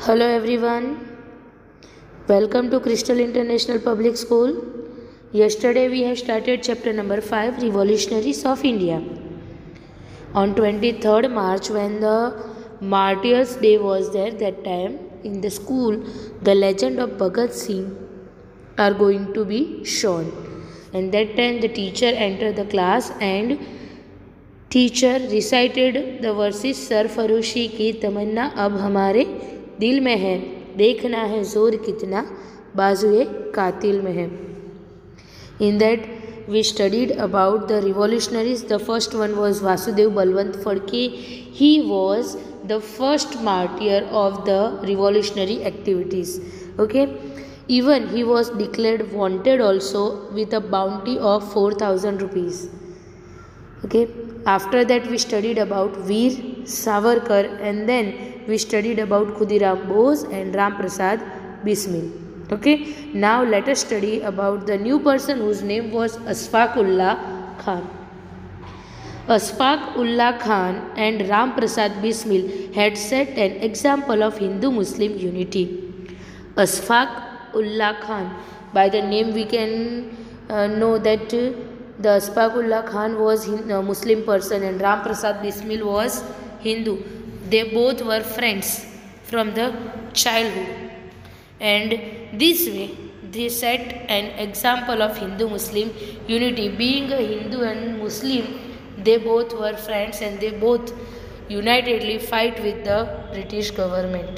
Hello everyone, welcome to Crystal International Public School. Yesterday we have started chapter number 5, Revolutionaries of India. On 23rd March, when the Martyrs Day was there, that time in the school the legend of Bhagat Singh are going to be shown. And that time the teacher entered the class and teacher recited the verses सरफरोशी की तमन्ना अब हमारे दिल में है, देखना है जोर कितना बाजुए कातिल में है. In that we studied about the revolutionaries. The first one was Vasudev Balwant Phadke. He was the first martyr of the revolutionary activities. Okay, even he was declared wanted also with a bounty of 4,000 rupees. Okay, after that we studied about Veer Savarkar, and then we studied about Khudiram Bose and Ram Prasad Bismil. Okay, now let us study about the new person whose name was Ashfaq Ullah Khan. Ashfaq Ullah Khan and Ram Prasad Bismil had set an example of Hindu-Muslim unity. Ashfaq Ullah Khan, by the name we can know that the Ashfaq Ullah Khan was a Muslim person and Ram Prasad Bismil was Hindu. They both were friends from the childhood, and this way they set an example of Hindu-Muslim unity. Being a Hindu and Muslim, they both were friends and they both unitedly fight with the British government.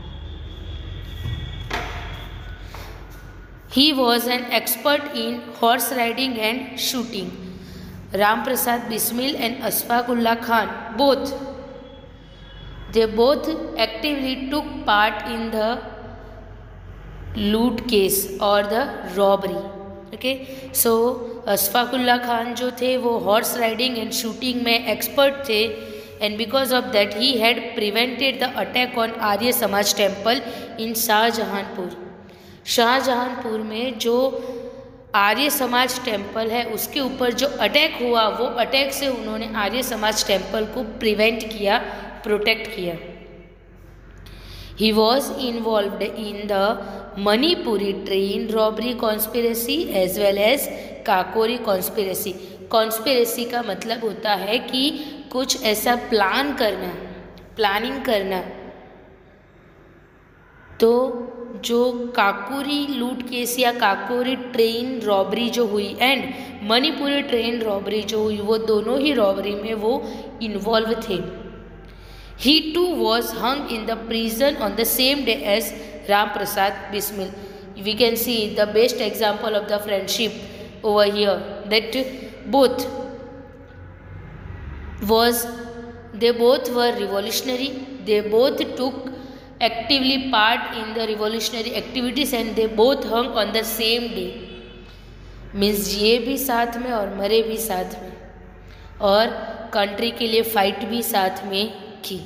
He was an expert in horse riding and shooting. Ram Prasad Bismil and Ashfaq Ullah Khan both actively took part in the loot case or the robbery. Okay, so Ashfaq Ullah Khan जो थे वो horse riding and shooting में expert थे, and because of that he had prevented the attack on Arya Samaj temple in Shahjahanpur. Shahjahanpur में जो Arya Samaj temple है उसके ऊपर जो अटैक हुआ, वो अटैक से उन्होंने आर्य समाज टेम्पल को प्रिवेंट किया, प्रोटेक्ट किया. He was involved in the Manipuri train robbery conspiracy as well as Kakori conspiracy. Conspiracy का मतलब होता है कि कुछ ऐसा प्लानिंग करना. तो जो काकोरी लूट केस या काकोरी ट्रेन रॉबरी जो हुई एंड मणिपुरी ट्रेन रॉबरी जो हुई, वो दोनों ही रॉबरी में वो इन्वॉल्व थे. He too was hung in the prison on the same day as Ram Prasad Bismil. We can see the best example of the friendship over here, that they both were revolutionary. They both took actively part in the revolutionary activities and they both hung on the same day. Means ये भी साथ में और मरे भी साथ में और कंट्री के लिए फाइट भी साथ में की.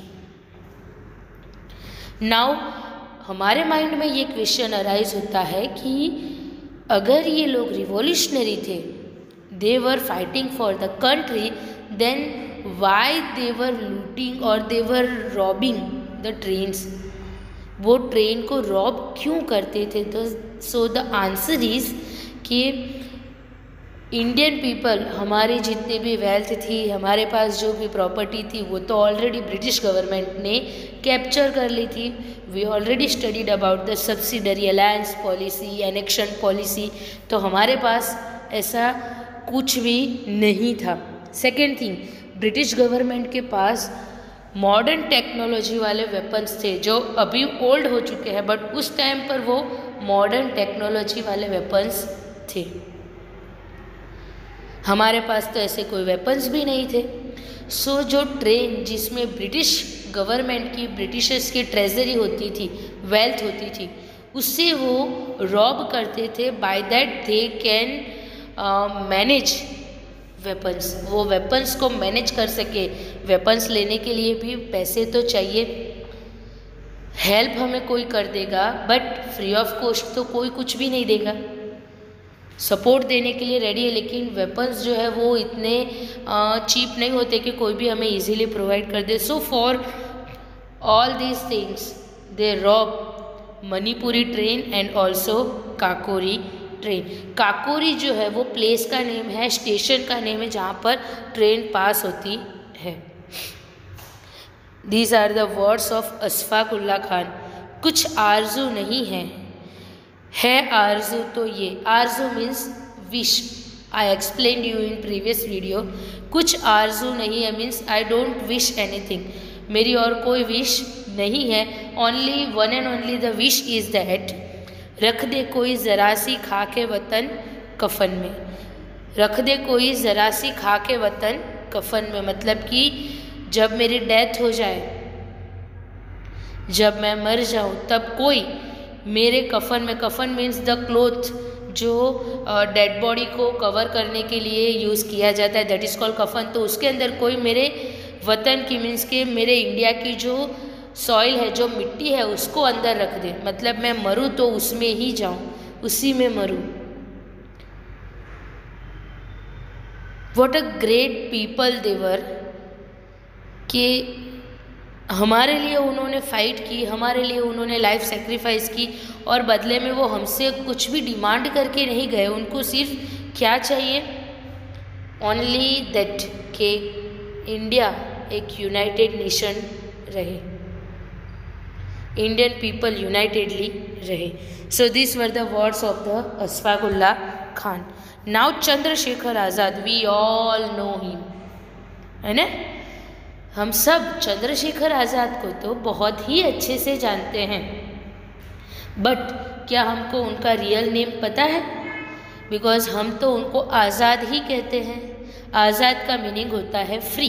नाउ हमारे माइंड में ये क्वेश्चन अराइज होता है कि अगर ये लोग रिवॉल्यूशनरी थे, they were fighting for the country, then why they were looting और they were robbing the trains. वो ट्रेन को रॉब क्यों करते थे? तो सो द आंसर इज कि इंडियन पीपल, हमारी जितनी भी वेल्थ थी, हमारे पास जो भी प्रॉपर्टी थी, वो तो ऑलरेडी ब्रिटिश गवर्नमेंट ने कैप्चर कर ली थी. We already studied about the subsidiary alliance policy, annexation policy. तो हमारे पास ऐसा कुछ भी नहीं था. सेकेंड थिंग, ब्रिटिश गवर्नमेंट के पास मॉडर्न टेक्नोलॉजी वाले वेपन्स थे जो अभी ओल्ड हो चुके हैं, बट उस टाइम पर वो मॉडर्न टेक्नोलॉजी वाले वेपन्स थे. हमारे पास तो ऐसे कोई वेपन्स भी नहीं थे. सो जो ट्रेन जिसमें ब्रिटिश गवर्नमेंट की, ब्रिटिशर्स की ट्रेजरी होती थी, वेल्थ होती थी, उससे वो रॉब करते थे. By that they can manage weapons. वो वेपन्स को मैनेज कर सके. वेपन्स लेने के लिए भी पैसे तो चाहिए. हेल्प हमें कोई कर देगा, बट फ्री ऑफ कॉस्ट तो कोई कुछ भी नहीं देगा. सपोर्ट देने के लिए रेडी है, लेकिन वेपन्स जो है वो इतने चीप नहीं होते कि कोई भी हमें इजीली प्रोवाइड कर दे. So for all these things they rob Manipuri train and also Kakori train. Kakori जो है वो प्लेस का नेम है, स्टेशन का नेम है जहाँ पर ट्रेन पास होती है। These are the words of Ashfaq Ulla Khan. कुछ आरजू नहीं है आरजू तो ये, आरजू means wish. I explain you in previous video. कुछ आरजू नहीं है means I don't wish anything, मेरी और कोई विश नहीं है। Only one and only the wish is that रख दे कोई ज़रा सी खा के वतन कफन में। रख दे कोई ज़रा सी खा के वतन कफन में, मतलब कि जब मेरी डेथ हो जाए, जब मैं मर जाऊँ, तब कोई मेरे कफन में, कफन मीन्स द क्लोथ जो डेड बॉडी को कवर करने के लिए यूज़ किया जाता है, दैट इज़ कॉल्ड कफन। तो उसके अंदर कोई मेरे वतन की मीन्स के मेरे इंडिया की जो सॉइल है, जो मिट्टी है, उसको अंदर रख दे, मतलब मैं मरूँ तो उसमें ही जाऊँ, उसी में मरूँ। What a great people they were, कि हमारे लिए उन्होंने फाइट की, हमारे लिए उन्होंने लाइफ सेक्रीफाइस की, और बदले में वो हमसे कुछ भी डिमांड करके नहीं गए। उनको सिर्फ क्या चाहिए, ओनली दैट कि इंडिया एक यूनाइटेड नेशन रहे, इंडियन पीपल यूनाइटेडली रहे। So this were the words of the Ashfaq Ulla Khan. Now Chandrashekhar Azad, we all know him, है ना, हम सब चंद्रशेखर आज़ाद को तो बहुत ही अच्छे से जानते हैं, बट क्या हमको उनका रियल नेम पता है? बिकॉज हम तो उनको आज़ाद ही कहते हैं। आज़ाद का मीनिंग होता है फ्री।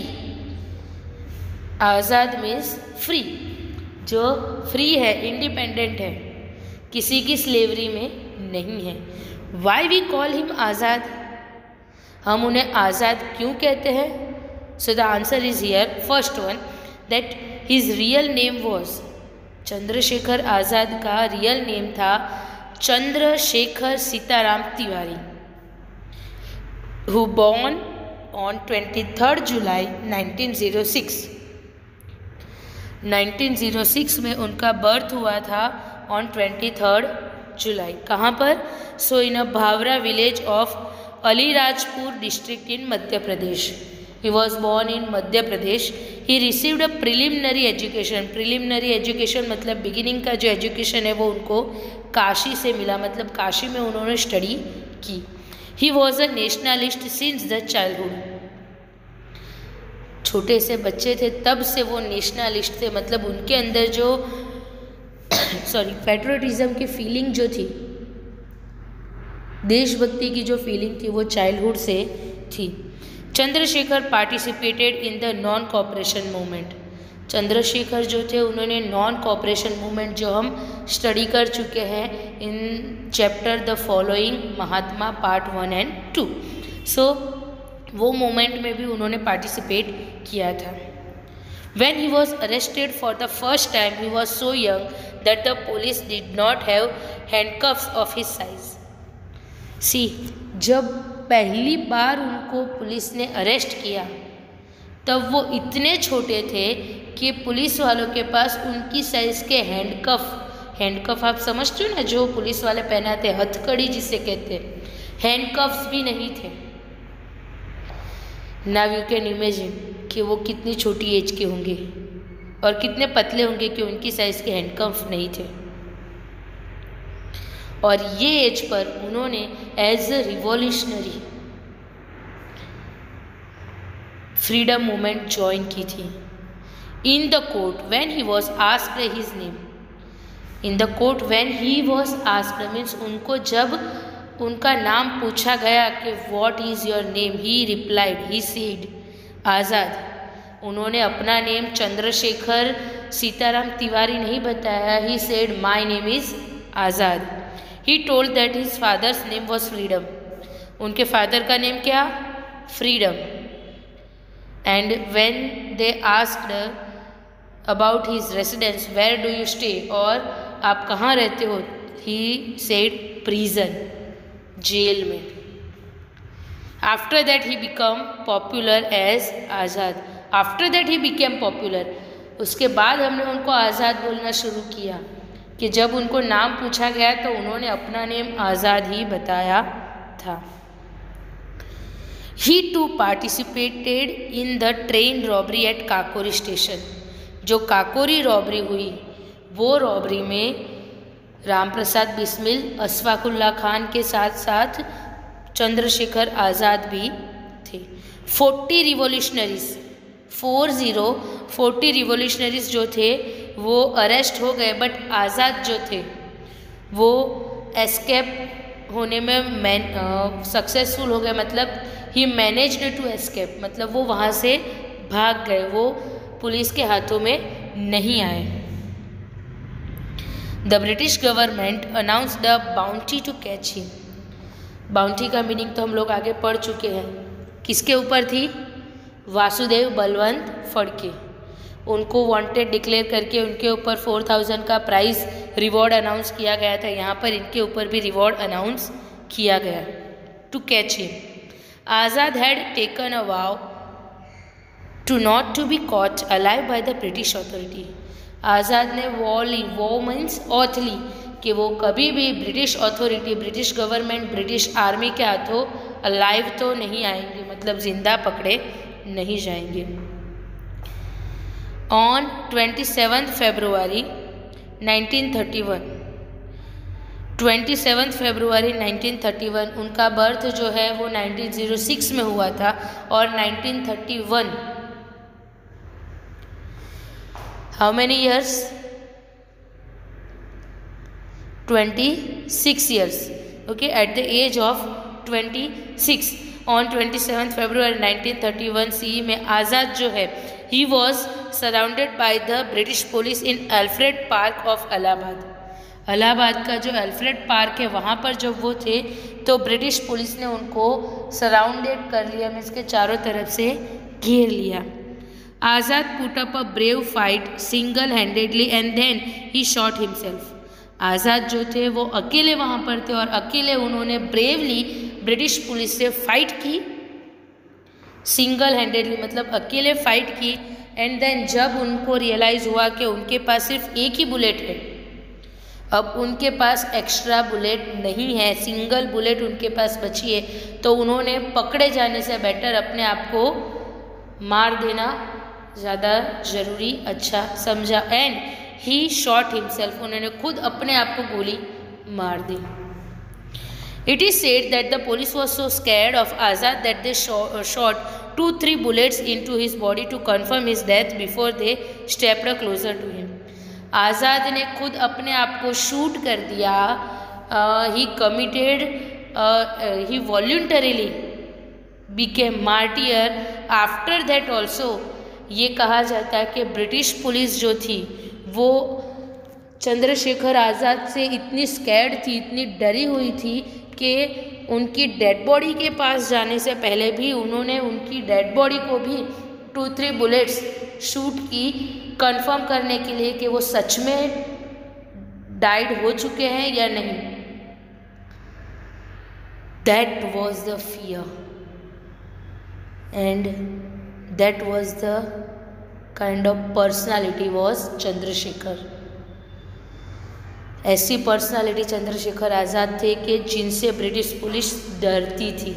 आज़ाद मीन्स फ्री, जो फ्री है, इंडिपेंडेंट है, किसी की स्लेवरी में नहीं है। Why we call him Azad, हम उन्हें आज़ाद क्यों कहते हैं? So the answer is here. First one, that his real name was, Chandrashekhar Azad का रियल नेम था Chandrashekhar Sitaram Tiwari, who born on 23 जुलाई 1906। 1906 में उनका बर्थ हुआ था ऑन 23 जुलाई। कहाँ पर? So in a Bhavra village of Alirajpur district in Madhya Pradesh. He was born in Madhya Pradesh. He received a preliminary education. Preliminary education मतलब बिगिनिंग का जो एजुकेशन है वो उनको काशी से मिला, मतलब काशी में उन्होंने स्टडी की। He was a nationalist since the childhood. छोटे से बच्चे थे तब से वो नेशनलिस्ट थे, मतलब उनके अंदर जो पैट्रियटिज्म की फीलिंग जो थी, देशभक्ति की जो फीलिंग थी, वो चाइल्डहुड से थी। Chandrashekhar participated in the non cooperation movement. Chandrashekhar जो थे उन्होंने नॉन कॉपरेशन मूवमेंट जो हम स्टडी कर चुके हैं in chapter the following Mahatma part 1 and 2। So वो मूवमेंट में भी उन्होंने पार्टिसिपेट किया था। When he was arrested for the first time, he was so young that the police did not have handcuffs of his size. See, जब पहली बार उनको police ने अरेस्ट किया तब वो इतने छोटे थे कि पुलिस वालों के पास उनकी साइज़ के हैंडकफ आप समझते हो ना, जो पुलिस वाले पहनाते, हथकड़ी जिसे कहते हैं, हैंडकफ्स भी नहीं थे। नाउ यू कैन इमेजिन कि वो कितनी छोटी एज के होंगे और कितने पतले होंगे कि उनकी साइज़ के हैंडकफ नहीं थे। और ये एज पर उन्होंने as a revolutionary freedom movement join की थी। In the court when he was asked his name, in the court when he was asked means उनको जब उनका नाम पूछा गया कि what is your name, he replied, he said Azad. उन्होंने अपना नेम चंद्रशेखर सीताराम तिवारी नहीं बताया, he said my name is Azad. He told that his father's name was freedom. उनके फादर का नेम क्या? Freedom. And when they asked about his residence, where do you stay, और आप कहाँ रहते हो, ही सेड प्रिजन, जेल में। After that he become popular as Azad. After that he became popular, उसके बाद हमने उनको आज़ाद बोलना शुरू किया कि जब उनको नाम पूछा गया तो उन्होंने अपना नेम आज़ाद ही बताया था। He too participated in the train robbery at Kakori station. जो काकोरी रॉबरी हुई वो रॉबरी में रामप्रसाद बिस्मिल, अशफाकुल्ला खान के साथ साथ चंद्रशेखर आज़ाद भी थे। 40 रिवॉल्यूशनरीज जो थे वो अरेस्ट हो गए, बट आज़ाद जो थे वो एस्केप होने में सक्सेसफुल हो गए, मतलब ही मैनेज्ड टू एस्केप, मतलब वो वहाँ से भाग गए, वो पुलिस के हाथों में नहीं आए। The British government announce the bounty to catch him. Bounty का मीनिंग तो हम लोग आगे पढ़ चुके हैं। किसके ऊपर थी? वासुदेव बलवंत फड़के। उनको वांटेड डिक्लेयर करके उनके ऊपर 4000 का प्राइज़ रिवॉर्ड अनाउंस किया गया था। यहाँ पर इनके ऊपर भी रिवॉर्ड अनाउंस किया गया to catch him. Azad had taken a vow to not to be caught alive by the British authority. Azad ने वो मीन्स ऑथ ली कि वो कभी भी British authority, British government, British army के हाथों अलाइव तो नहीं आएंगे, मतलब जिंदा पकड़े नहीं जाएंगे। ऑन 27 फरवरी 1931 उनका बर्थ जो है वो 1906 में हुआ था और 1931 how many years? 26 years. Okay, at the age of 26 on 27 फरवरी 1931 सी में आज़ाद जो है he was surrounded by the British police in Alfred park of Allahabad. Allahabad का जो अल्फ्रेड पार्क है वहाँ पर जब वो थे तो ब्रिटिश पुलिस ने उनको सराउंडेड कर लिया, मीन्स के चारों तरफ से घेर लिया। Azad put up a brave fight single handedly and then he shot himself. Azad जो थे वो अकेले वहाँ पर थे और अकेले उन्होंने ब्रेवली ब्रिटिश पुलिस से फाइट की, सिंगल हैंडेडली मतलब अकेले फाइट की। एंड देन जब उनको रियलाइज़ हुआ कि उनके पास सिर्फ एक ही बुलेट है, अब उनके पास एक्स्ट्रा बुलेट नहीं है, सिंगल बुलेट उनके पास बची है, तो उन्होंने पकड़े जाने से बेटर अपने आप को मार देना ज़्यादा ज़रूरी अच्छा समझा। एंड ही शॉट हिमसेल्फ, उन्होंने खुद अपने आप को गोली मार दी। It is said that the police was so scared of Azad that they shot 2-3 bullets into his body to confirm his death before they stepped closer to him। Azad ने खुद अपने आप को शूट कर दिया। he voluntarily became martyr after that also। ये कहा जाता है कि ब्रिटिश पुलिस जो थी वो चंद्रशेखर आज़ाद से इतनी स्कैर्ड थी, इतनी डरी हुई थी कि उनकी डेड बॉडी के पास जाने से पहले भी उन्होंने उनकी डेड बॉडी को भी 2-3 बुलेट्स शूट की, कंफर्म करने के लिए कि वो सच में डाइड हो चुके हैं या नहीं। That was the fear and that was the kind of personality was Chandrashekhar. ऐसी पर्सनालिटी चंद्रशेखर आज़ाद थे कि जिनसे ब्रिटिश पुलिस डरती थी।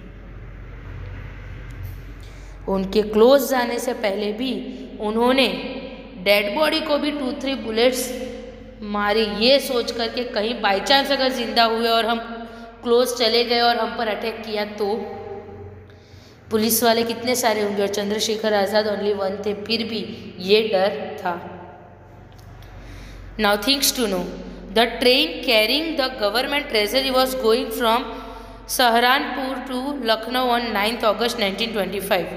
उनके क्लोज जाने से पहले भी उन्होंने डेड बॉडी को भी 2-3 बुलेट्स मारी, ये सोच कर के कहीं बाई चांस अगर जिंदा हुए और हम क्लोज चले गए और हम पर अटैक किया तो पुलिस वाले कितने सारे होंगे, और चंद्रशेखर आज़ाद ओनली वन थे, फिर भी ये डर था। Now things to know, the train carrying the government treasury was going from Saharanpur to Lucknow on 9 अगस्त 1925।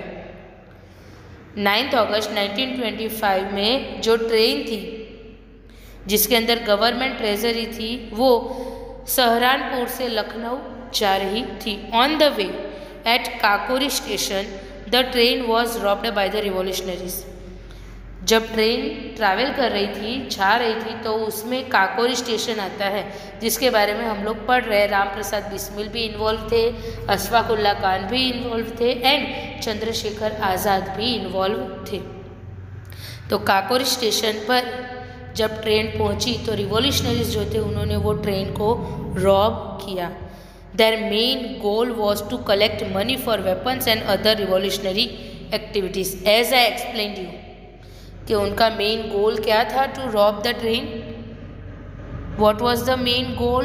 9 अगस्त 1925 में जो ट्रेन थी जिसके अंदर गवर्नमेंट ट्रेजरी थी वो सहारनपुर से लखनऊ जा रही थी। On the way at Kakori station the train was robbed by the revolutionaries. जब ट्रेन ट्रैवल कर रही थी, जा रही थी, तो उसमें काकोरी स्टेशन आता है जिसके बारे में हम लोग पढ़ रहे हैं। रामप्रसाद बिस्मिल भी इन्वॉल्व थे, अशफाकुल्ला खान भी इन्वॉल्व थे एंड चंद्रशेखर आज़ाद भी इन्वॉल्व थे। तो काकोरी स्टेशन पर जब ट्रेन पहुंची तो रिवॉल्यूशनरीज जो थे उन्होंने वो ट्रेन को रॉब किया। Their main goal was to collect money for weapons and other revolutionary activities. As I explained you कि उनका मेन गोल क्या था, to rob the train. What was the main goal?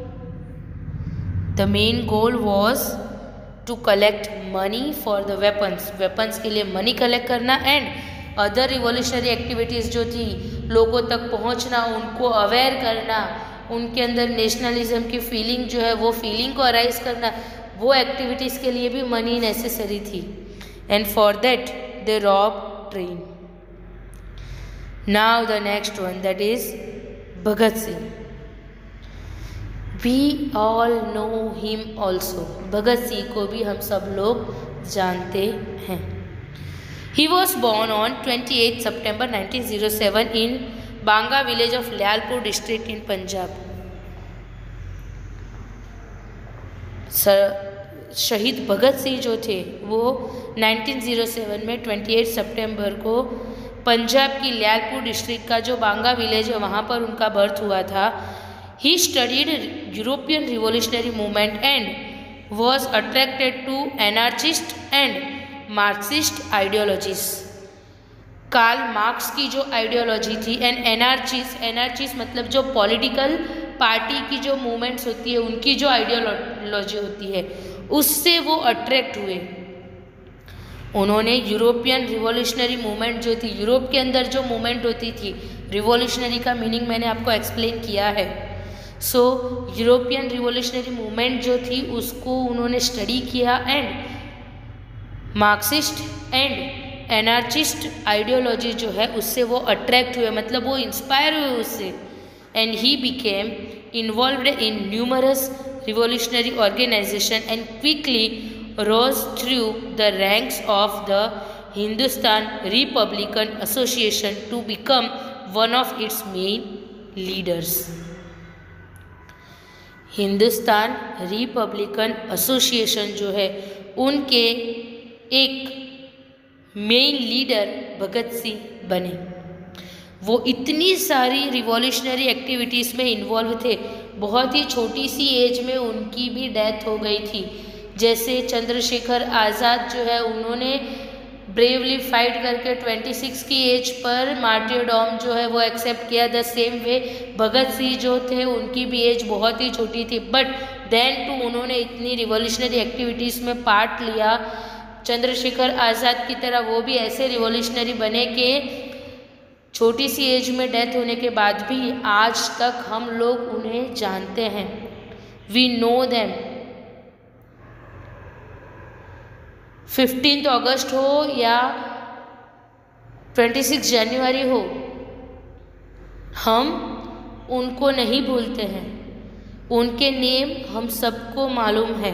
The main goal was to collect money for the weapons, weapons के लिए money collect करना, and other revolutionary activities जो थी, लोगों तक पहुंचना, उनको अवेयर करना, उनके अंदर नेशनलिज्म की फीलिंग जो है वो फीलिंग को अराइज करना, वो एक्टिविटीज़ के लिए भी मनी नेसेसरी थी। And for that they rob train. Now the next one, that is Bhagat Singh. We all know him also. Bhagat Singh को भी हम सब लोग जानते हैं। He was born on 28 September 1907 in Banga village of Lyalpur district in Punjab. शहीद भगत सिंह जो थे वो 1907 में 28 सितंबर को पंजाब की ल्यालपुर डिस्ट्रिक्ट का जो बांगा विलेज है वहाँ पर उनका बर्थ हुआ था। He studied European revolutionary movement and was attracted to anarchist and Marxist ideologies. Karl Marx की जो आइडियोलॉजी थी एंड एनार्चिस्ट मतलब जो पॉलिटिकल पार्टी की जो मूवमेंट्स होती है उनकी जो आइडियोलॉजी होती है उससे वो अट्रैक्ट हुए। उन्होंने यूरोपियन रिवॉल्यूशनरी मूवमेंट जो थी, यूरोप के अंदर जो मूवमेंट होती थी, रिवॉल्यूशनरी का मीनिंग मैंने आपको एक्सप्लेन किया है। सो यूरोपियन रिवॉल्यूशनरी मूवमेंट जो थी उसको उन्होंने स्टडी किया and Marxist and anarchist ideology जो है उससे वो अट्रैक्ट हुए, मतलब वो इंस्पायर हुए उससे। And he became involved in numerous revolutionary organisation and quickly rose through the ranks of the Hindustan Republican Association to become one of its main leaders. Hindustan Republican Association जो है उनके एक मेन लीडर भगत सिंह बने। वो इतनी सारी रिवॉल्यूशनरी एक्टिविटीज़ में involve थे, बहुत ही छोटी सी एज में उनकी भी डेथ हो गई थी। जैसे चंद्रशेखर आज़ाद जो है उन्होंने ब्रेवली फाइट करके 26 की एज पर मार्टियरडॉम जो है वो एक्सेप्ट किया। The same way Bhagat Singh जो थे उनकी भी एज बहुत ही छोटी थी, बट देन टू उन्होंने इतनी रिवॉल्यूशनरी एक्टिविटीज़ में पार्ट लिया। चंद्रशेखर आज़ाद की तरह वो भी ऐसे रिवॉल्यूशनरी बने कि छोटी सी एज में डेथ होने के बाद भी आज तक हम लोग उन्हें जानते हैं। We know them. 15 अगस्त हो या 26 जनवरी हो, हम उनको नहीं भूलते हैं। उनके नेम हम सबको मालूम है।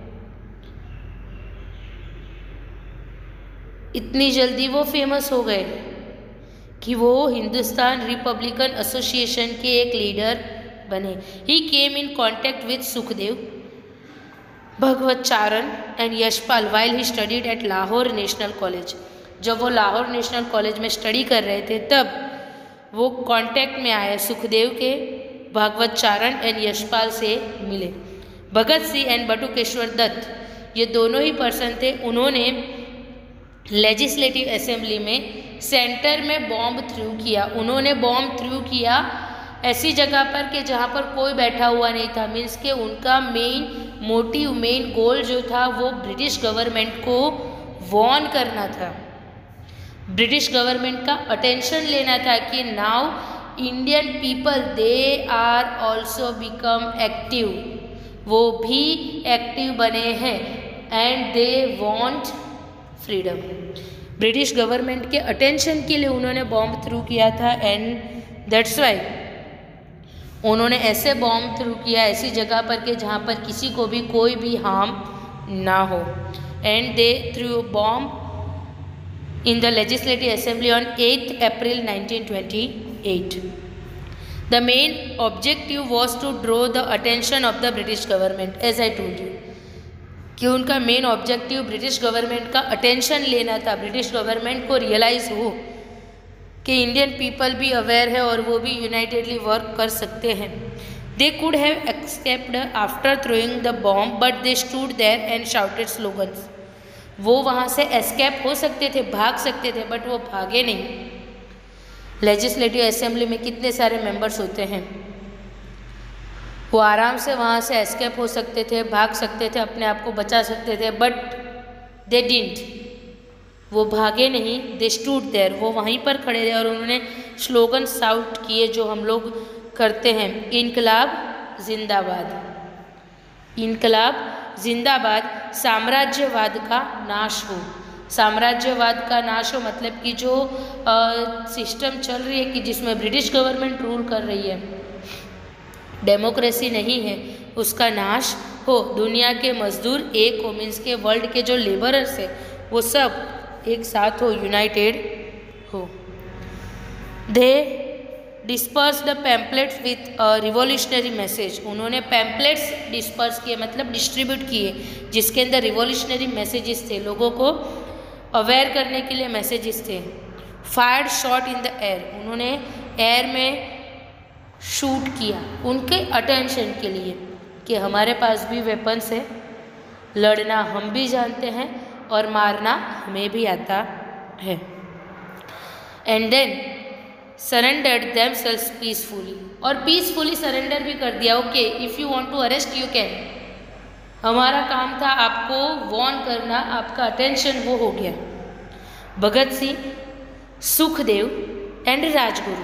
इतनी जल्दी वो फेमस हो गए कि वो हिंदुस्तान रिपब्लिकन एसोसिएशन के एक लीडर बने। He came in contact with Sukhdev, Bhagwat Charan and Yashpal while he studied at Lahore National College. जब वो लाहौर नेशनल कॉलेज में स्टडी कर रहे थे तब वो कांटेक्ट में आए, सुखदेव के, भागवत चारण एंड यशपाल से मिले। भगत सिंह एंड बटुकेश्वर दत्त ये दोनों ही पर्सन थे। उन्होंने लेजिस्लेटिव असेंबली में सेंटर में बॉम्ब थ्रू किया। उन्होंने बॉम्ब थ्रू किया ऐसी जगह पर कि जहाँ पर कोई बैठा हुआ नहीं था। मीन्स के उनका मेन मोटिव, मेन गोल जो था वो ब्रिटिश गवर्नमेंट को वॉर्न करना था, ब्रिटिश गवर्नमेंट का अटेंशन लेना था कि now Indian people they are also become active. वो भी एक्टिव बने हैं and they want freedom. British government के अटेंशन के लिए उन्होंने बॉम्ब थ्रू किया था एंड दैट्स वाई उन्होंने ऐसे बॉम्ब थ्रू किया ऐसी जगह पर कि जहाँ पर किसी को भी कोई भी हार्म ना हो। And they threw bomb in the Legislative Assembly on 8th April 1928. The main objective was to draw the attention of the British government, as I told you, कि उनका मेन ऑब्जेक्टिव ब्रिटिश गवर्नमेंट का attention लेना था, British government को realise हो कि Indian people भी aware है और वो भी यूनाइटेडली वर्क कर सकते हैं। They could have escaped after throwing the bomb but they stood there and shouted slogans. वो वहाँ से एस्केप हो सकते थे, भाग सकते थे, बट वो भागे नहीं। लेजिस्लेटिव असेंबली में कितने सारे मेंबर्स होते हैं, वो आराम से वहाँ से एस्केप हो सकते थे, भाग सकते थे, अपने आप को बचा सकते थे, बट दे डिडंट, वो भागे नहीं। दे स्टूड देयर, वो वहीं पर खड़े रहे और उन्होंने स्लोगन शाउट किए जो हम लोग करते हैं, इनकलाब जिंदाबाद, इनकलाब जिंदाबाद, साम्राज्यवाद का नाश हो। साम्राज्यवाद का नाश हो मतलब कि जो सिस्टम चल रही है कि जिसमें ब्रिटिश गवर्नमेंट रूल कर रही है, डेमोक्रेसी नहीं है, उसका नाश हो। दुनिया के मजदूर एक हो, मीन्स के वर्ल्ड के जो लेबरर्स है वो सब एक साथ हो, यूनाइटेड हो। They disperse the pamphlets with revolutionary message, उन्होंने पैम्पलेट्स डिस्पर्स किए मतलब डिस्ट्रीब्यूट किए जिसके अंदर रिवॉल्यूशनरी मैसेजेस थे, लोगों को अवेयर करने के लिए मैसेजेस थे। Fired shot in the air, उन्होंने एयर में शूट किया उनके अटेंशन के लिए कि हमारे पास भी वेपन्स है, लड़ना हम भी जानते हैं और मारना हमें भी आता है। And then surrendered themselves peacefully, और पीसफुली सरेंडर भी कर दिया। Okay, if you want to arrest you can, हमारा काम था आपको वॉर्न करना, आपका अटेंशन वो हो गया। Bhagat Singh, Sukhdev and Rajguru,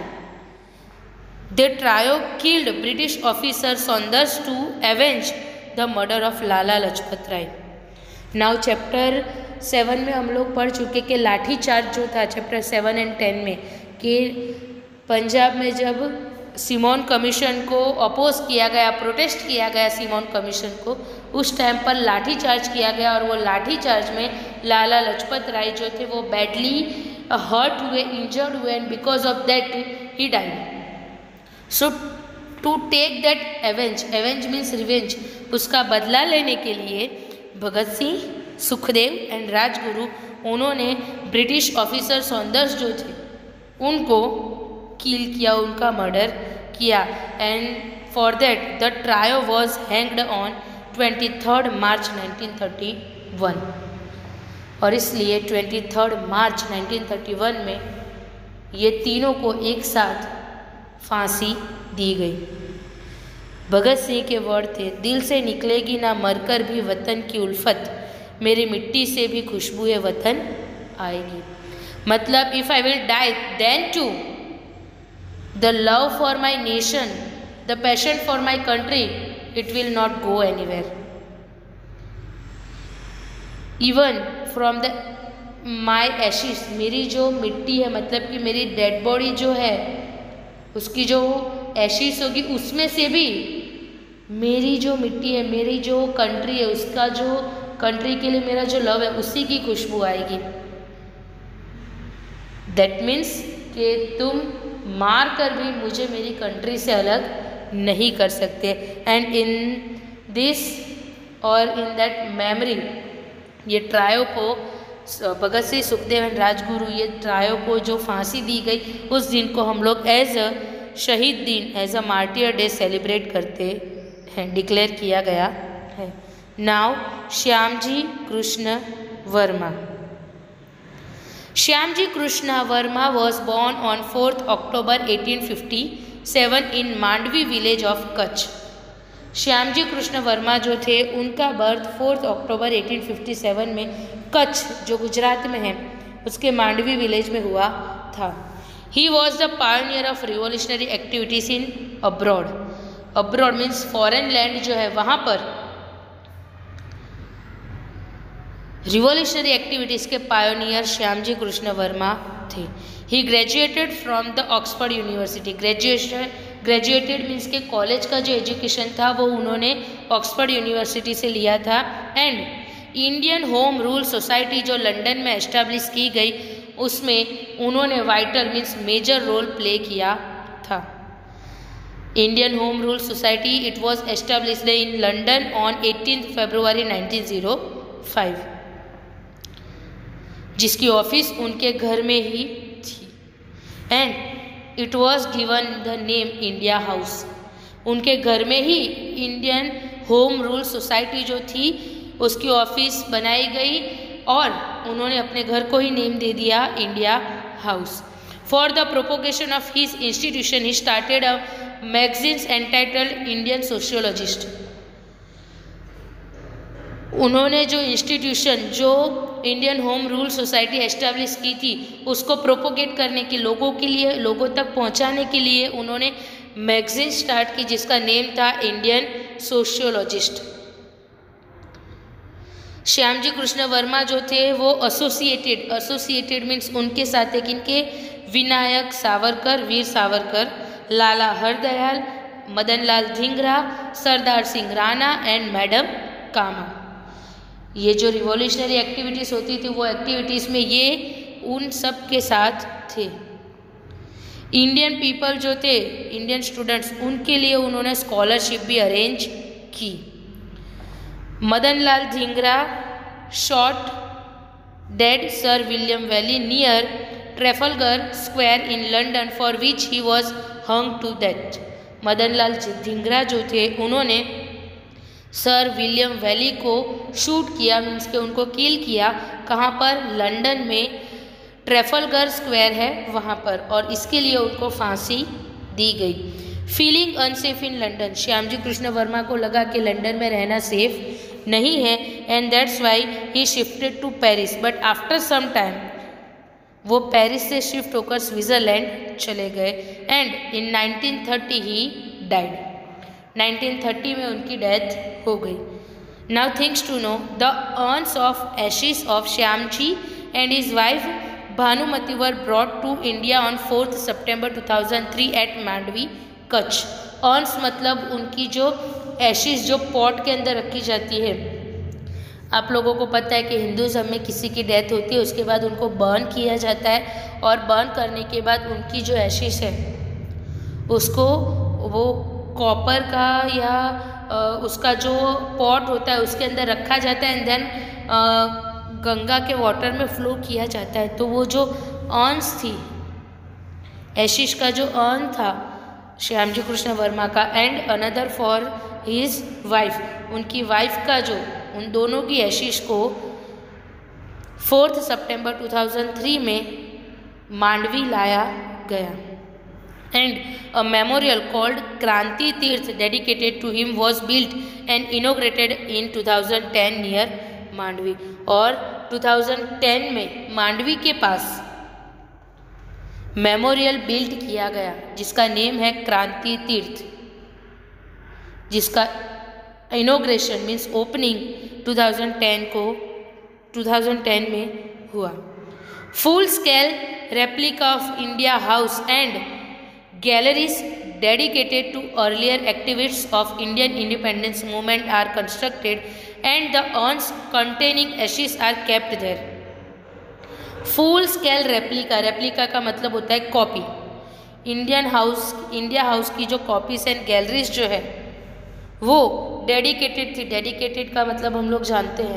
the trio killed British officer Saunders to avenge the murder of Lala Lajpat Rai. Now chapter 7 में हम लोग पढ़ चुके कि लाठी चार्ज जो था चैप्टर 7 एंड 10 में, कि पंजाब में जब सिमोन कमीशन को अपोज किया गया, प्रोटेस्ट किया गया सिमोन कमीशन को, उस टाइम पर लाठी चार्ज किया गया और वो लाठी चार्ज में लाला लाजपत राय जो थे वो बैडली हर्ट हुए, इंजर्ड हुए, and because of that he died. So to take that avenge, avenge means revenge, उसका बदला लेने के लिए भगत सिंह, सुखदेव एंड राजगुरु, उन्होंने ब्रिटिश ऑफिसर सॉन्डर्स जो थे उनको किल किया, उनका मर्डर किया। And for that the trio was hanged on 23 March 1931, और इसलिए 23 मार्च 1931 में ये तीनों को एक साथ फांसी दी गई। भगत सिंह के वर्ड थे, दिल से निकलेगी ना मरकर भी वतन की उल्फत, मेरी मिट्टी से भी खुशबू वतन आएगी। मतलब if I will die then to the love for my nation, the passion for my country, it will not go anywhere. Even from the my ashes, मेरी जो मिट्टी है मतलब कि मेरी डेड बॉडी जो है उसकी जो एशिस होगी उसमें से भी मेरी जो मिट्टी है, मेरी जो कंट्री है, उसका जो कंट्री के लिए मेरा जो लव है उसी की खुशबू आएगी। दैट मीन्स कि तुम मार कर भी मुझे मेरी कंट्री से अलग नहीं कर सकते। एंड इन दिस और इन दैट मेमोरी, ये ट्रायो को भगत सिंह, सुखदेव एंड राजगुरु, ये ट्रायो को जो फांसी दी गई उस दिन को हम लोग एज अ शहीद दिन, as a martyr day celebrate करते हैं, डिक्लेयर किया गया है। Now Shyamji Krishna Varma. Shyamji Krishna Varma was born on 4th October 1857 in Mandvi village of Kutch. Shyamji Krishna Varma जो थे उनका बर्थ 4 अक्टूबर 1857 में कच्छ जो गुजरात में है उसके मांडवी विलेज में हुआ था। He was the pioneer of revolutionary activities in abroad. Abroad means foreign land जो है वहाँ पर रिवॉल्यूशनरी एक्टिविटीज़ के पायोनियर श्यामजी कृष्ण वर्मा थे। He graduated from the Oxford University. Graduated means के कॉलेज का जो एजुकेशन था वो उन्होंने ऑक्सफोर्ड यूनिवर्सिटी से लिया था। And Indian Home Rule Society जो लंदन में एस्टैब्लिश की गई उसमें उन्होंने vital means major role play किया था। Indian Home Rule Society it was established in London on 18 फरवरी 1905, जिसकी ऑफिस उनके घर में ही थी। And it was given the name India House. उनके घर में ही इंडियन होम रूल सोसाइटी जो थी उसकी ऑफिस बनाई गई और उन्होंने अपने घर को ही नेम दे दिया India House. For the propagation of his institution he started a magazines entitled Indian Sociologist. उन्होंने जो इंस्टीट्यूशन जो Indian Home Rule Society establish की थी उसको प्रोपोगेट करने के लोगों के लिए, लोगों तक पहुंचाने के लिए उन्होंने मैगजीन स्टार्ट की जिसका नेम था इंडियन सोशियोलॉजिस्ट। श्यामजी कृष्ण वर्मा जो थे वो एसोसिएटेड मीन्स उनके साथ थे किनके, विनायक सावरकर, वीर सावरकर, लाला हरदयाल, मदनलाल धिंगरा, सरदार सिंह राणा एंड मैडम कामा। ये जो रिवॉल्यूशनरी एक्टिविटीज़ होती थी वो एक्टिविटीज़ में ये उन सब के साथ थे। इंडियन पीपल जो थे, इंडियन स्टूडेंट्स, उनके लिए उन्होंने स्कॉलरशिप भी अरेंज की। Madanlal Dhingra shot dead sir William Wyllie near Trafalgar Square in London for which he was hung to death. Madanlal Dhingra जो थे उन्होंने सर विलियम वैली को शूट किया, मीन्स के उनको किल किया। कहाँ पर? लंदन में ट्रेफलगर स्क्वायर है वहाँ पर, और इसके लिए उनको फांसी दी गई। Feeling unsafe in London, Shyamji Krishna Varma को लगा कि लंदन में रहना सेफ नहीं है, and that's why he shifted to Paris. But after some time वो पेरिस से शिफ्ट होकर स्विट्ज़रलैंड चले गए एंड इन 1930 ही डाइड। 1930 में उनकी डेथ हो गई। Now things to know the urns of ashes of Shyamji and his wife Bhanumati were brought to India on 4 सितंबर 2003 एट मांडवी कच्छ। अर्न्स मतलब उनकी जो एशिस जो पॉट के अंदर रखी जाती है। आप लोगों को पता है कि हिंदुज़म में किसी की डेथ होती है उसके बाद उनको बर्न किया जाता है, और बर्न करने के बाद उनकी जो एशिस है उसको वो कॉपर का या उसका जो पॉट होता है उसके अंदर रखा जाता है एंड देन गंगा के वाटर में फ्लो किया जाता है। तो वो जो अर्न्स थी, एशिश का जो अर्न था श्यामजी कृष्ण वर्मा का, and another for his wife, उनकी वाइफ का जो, उन दोनों की एशिश को 4 सितंबर 2003 में मांडवी लाया गया। And a memorial called Kranti Tirth dedicated to him was built and inaugurated in 2010 near Mandvi. और 2010 में मांडवी के पास मेमोरियल बिल्ड किया गया जिसका नेम है क्रांति तीर्थ, जिसका इनोग्रेशन मीन्स ओपनिंग 2010 में हुआ। Full scale replica of India House and galleries dedicated to earlier activists of Indian independence movement are constructed and the urns containing ashes are kept there. Full scale replica का मतलब होता है copy. India house की जो copies and galleries जो है वो dedicated थी। डेडिकेटेड का मतलब हम लोग जानते हैं,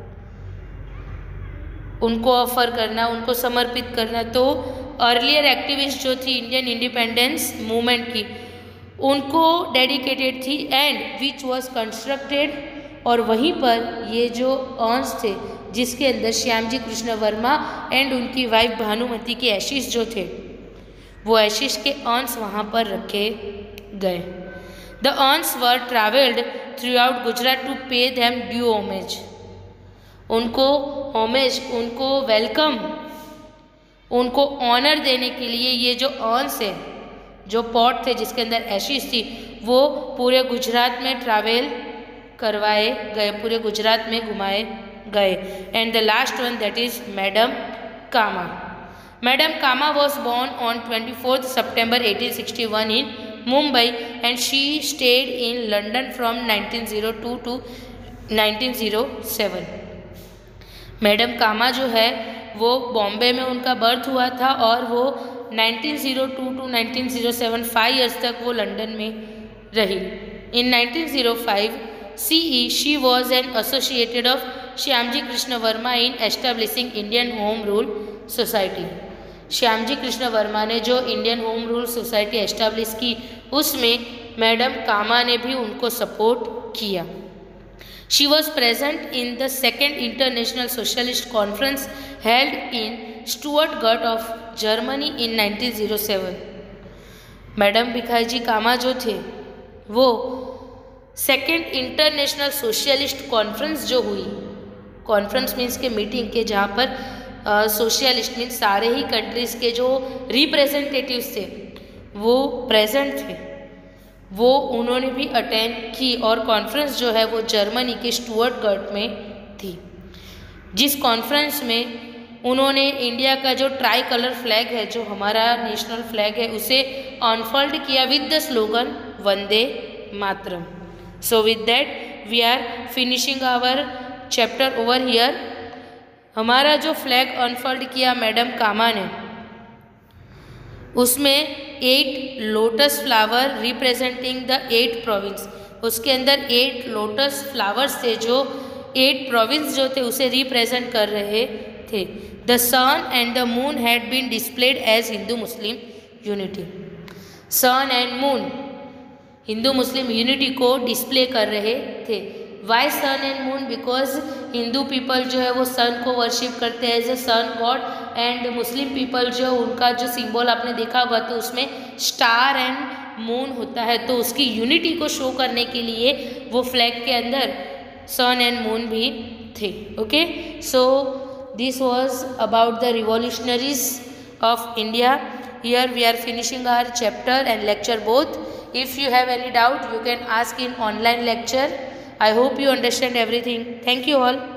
उनको ऑफर करना, उनको समर्पित करना। तो अर्लियर एक्टिविस्ट जो थी इंडियन इंडिपेंडेंस मूवमेंट की, उनको डेडिकेटेड थी एंड विच वॉज कंस्ट्रक्टेड, और वहीं पर ये जो अर्न्स थे जिसके अंदर श्यामजी कृष्ण वर्मा एंड उनकी वाइफ भानुमती के एशिश जो थे वो एशिश के अर्न्स वहाँ पर रखे गए। The urns were travelled throughout Gujarat to pay them due homage. उनको होमेज, उनको वेलकम, उनको ऑनर देने के लिए ये जो अर्न्स है, जो पॉट थे जिसके अंदर एशिश थी, वो पूरे गुजरात में ट्रैवल करवाए गए, पूरे गुजरात में घुमाए गए। And the last one that is madam Cama. Madam Cama was born on 24 September 1861 in Mumbai and she stayed in London from 1902 to 1907। Madam Cama जो है वो बॉम्बे में उनका बर्थ हुआ था और वो 1902 टू 1907 5 years तक वो लंदन में रही। In 1905 CE she was an associate of Shyamji Krishna Verma in establishing Indian Home Rule Society। Shyamji Krishna Varma ने जो Indian Home Rule Society establish की, उसमें मैडम कामा ने भी उनको सपोर्ट किया। She was present in the second International Socialist Conference held in Stuttgart of Germany in 1907। Madam Bhikaji Cama जो थे वो सेकेंड इंटरनेशनल सोशलिस्ट कॉन्फ्रेंस जो हुई, कॉन्फ्रेंस मीन्स के मीटिंग के, जहाँ पर सोशलिस्ट मीन्स सारे ही कंट्रीज़ के जो रिप्रेजेंटेटिव्स थे वो प्रेजेंट थे, वो उन्होंने भी अटेंड की। और कॉन्फ्रेंस जो है वो जर्मनी के स्टुअर्टगर्ट में थी, जिस कॉन्फ्रेंस में उन्होंने इंडिया का जो ट्राई कलर फ्लैग है, जो हमारा नेशनल फ्लैग है, उसे अनफोल्ड किया with the slogan Vande Mataram. So with that we are finishing our chapter over here. हमारा जो फ्लैग अनफोल्ड किया मैडम कामा ने, उसमें 8 lotus flower representing the 8 province, उसके अंदर 8 लोटस फ्लावर्स थे जो 8 प्रोविंस जो थे उसे रिप्रेजेंट कर रहे थे। The sun and the moon had been displayed as Hindu Muslim unity. Sun and moon Hindu Muslim unity को डिस्प्ले कर रहे थे। Why sun and moon? Because Hindu people जो है वो सन को वर्शिप करते हैं as a sun god, and Muslim people जो उनका जो सिंबल आपने देखा होगा तो उसमें स्टार एंड मून होता है, तो उसकी यूनिटी को शो करने के लिए वो फ्लैग के अंदर सन एंड मून भी थे। Okay, so this was about the revolutionaries of India. Here we are finishing our chapter and lecture both. If you have any doubt, you can ask in online lecture. I hope you understand everything. Thank you all.